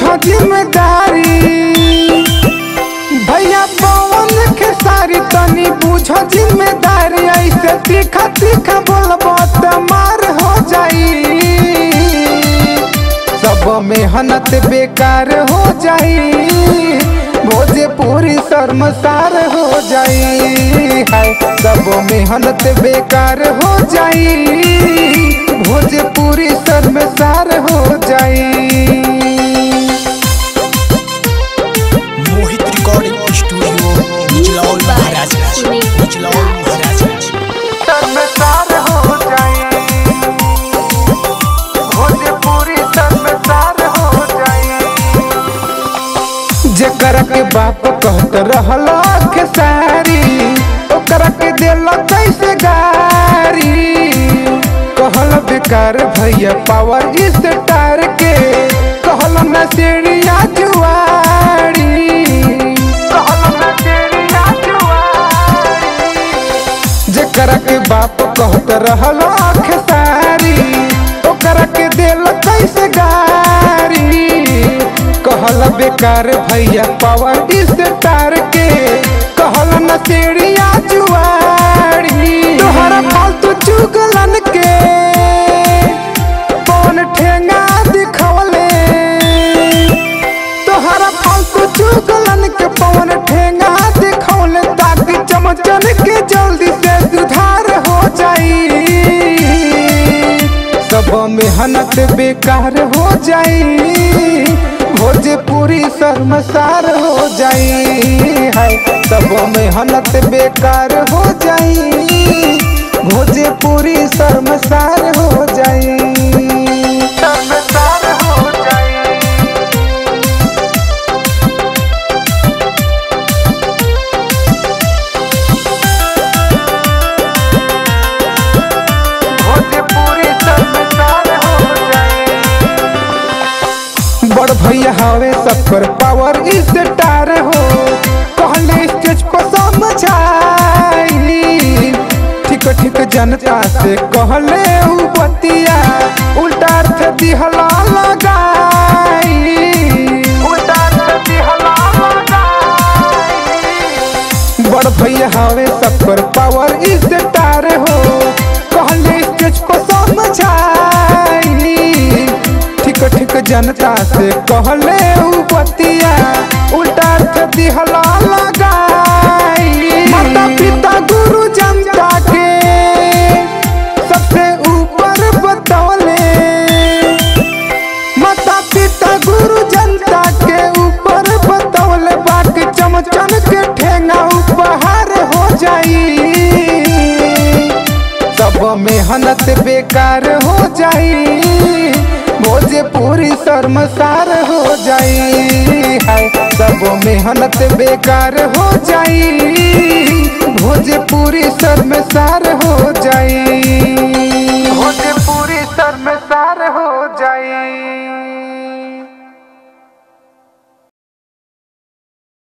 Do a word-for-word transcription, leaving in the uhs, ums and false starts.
बुझो जिम्मेदारी भैया पवन के सारी तनी बुझो जिम्मेदारी। ऐसे तीखा तीखा बोलबो त मार हो जाई, सब मेहनत बेकार हो जाई, भोजपुरी शर्मसार हो जाई। हाय सब मेहनत बेकार हो जाई, भोजपुरी शर्मसार हो जाई। Mohit recording studio Bijlaul Maharajganj, Bijlaul Maharajganj. शर्मसार हो जाई, भोजपुरी शर्मसार हो जाई। जेकरा के बाप कहत रहल खेसारी, ओकरा के दिल कैसे गारी। कहल बेकार भैया पावर स्टार के, कहल न सीढ़िया जुआरी, कहल न सीढ़िया जुआरी। जेकरा के बाप कहत रहल खेसारी, ओकरा के दिल कैसे गारी। कहल बेकार भैया पावर स्टार के, कहल न सीढ़िया जुआरी। तोहरा फालतू चुगलन के कौन ठेंगा दिखवले, तोहरा फालतू चुगलन के पवन ठेंगा दिखवले, ताकि चमचन के जल्दी से सुधार हो जाई, सब मेहनत बेकार हो जाई, भोजपुरी शर्मसार हो जाई। हाय सब मेहनत बेकार हो जाई, भोजपुरी शर्मसार हो जाई, शर्मसार हो जाई। भोजपुरी शर्मसार हो जाई। बड़ भैया हवे सबकर पावर स्टार हो, कहले स्टेज पर समझाई। ठीक ठीक जनता से कहले उ बतिया, उल्टा अर्थ दिहला लगाई, उल्टा अर्थ दिहला लगाई। बड़ भैया हवे सबकर पावर स्टार हो, कहले स्टेज पर समझाई। ठीक ठीक जनता से कहले उ बतिया, उल्टा अर्थ दिहला लगाई। माता पिता गुरु जनता के सबसे ऊपर बतौले, माता पिता गुरु जनता के ऊपर बतौले। बाकी चमचन के ठेंगा उपहार हो जाई, सब मेहनत बेकार हो जाई, भोजपुरी शर्मसार हो जाई। हाय सब मेहनत बेकार हो जाई, भोजपुरी शर्मसार हो जाई।